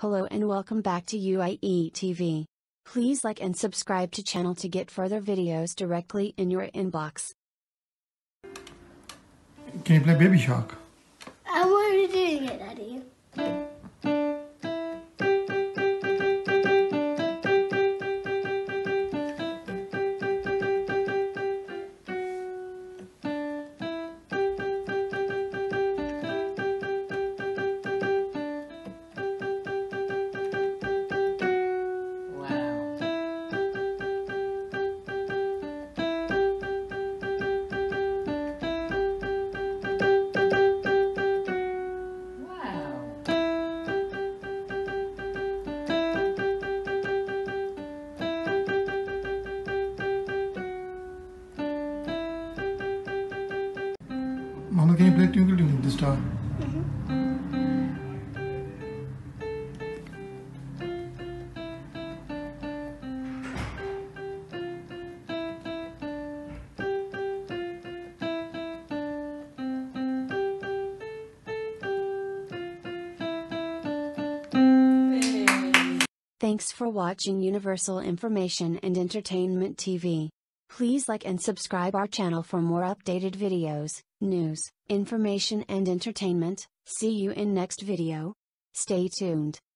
Hello and welcome back to UIE TV. Please like and subscribe to channel to get further videos directly in your inbox. Can you play Baby Shark? I'm already doing it, Daddy. Mama, can you play Twinkle Twinkle the Star? Thanks for watching Universal Information and Entertainment TV. Please like and subscribe our channel for more updated videos, news, information and entertainment. See you in next video. Stay tuned.